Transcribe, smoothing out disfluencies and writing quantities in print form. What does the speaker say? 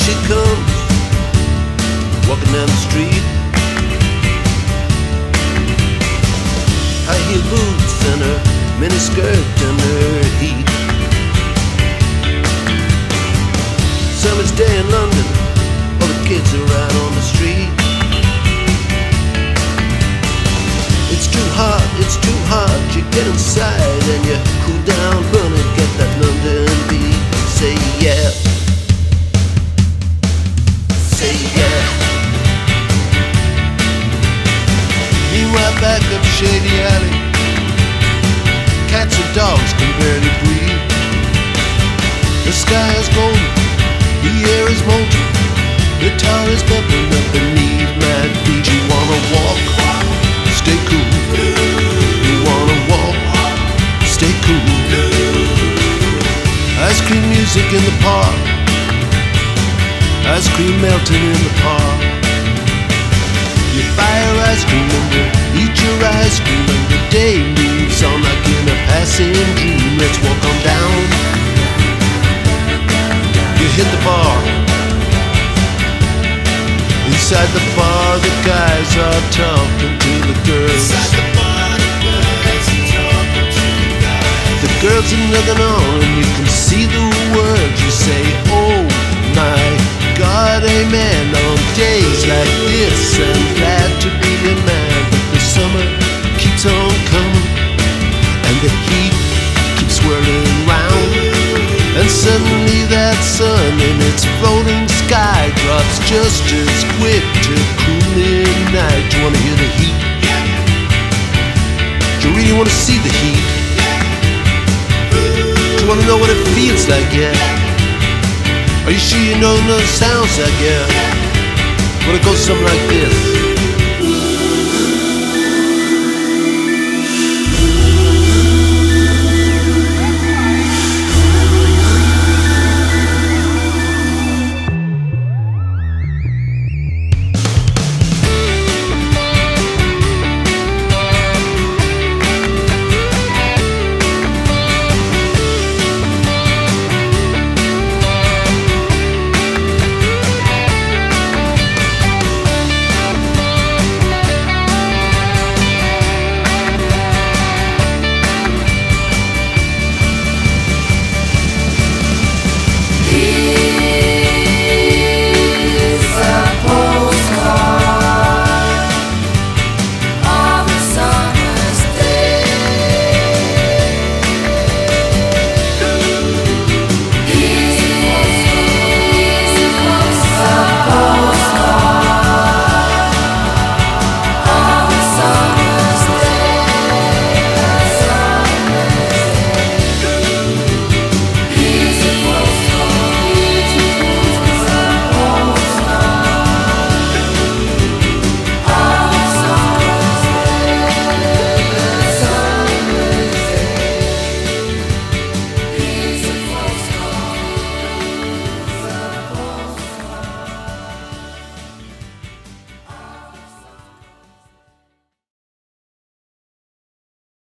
she comes, walking down the street. High heel boots and her miniskirt and her heat. Summer's day in London, all the kids are out on the street. It's too hot, you get inside and you cool down, honey, get that London beat. Say yeah, say yeah. Meanwhile back up Shady Alley, cats and dogs can barely breathe. The sky is golden, the air is molten, the tar is bubbling up beneath my feet. You wanna walk? Stay cool. You wanna walk? Stay cool. Ice cream music in the park, ice cream melting in the park. You buy your ice cream and you eat your ice cream, and the day moves on like in a passing dream. Let's walk on down. You hit the bar. Inside the bar, the guys are talking to the girls. The girls are looking on, and you can see the words. You say, oh my God, amen. On days like this, I'm glad to be a man. But the summer keeps on coming, and the heat keeps swirling round. And suddenly that sun in its floating sky drops just as quick to cool midnight. Do you wanna hear the heat? Do you really wanna see the heat? Do you wanna know what it feels like, yeah? Are you sure you know the sounds like, yeah? Well, it goes something like this.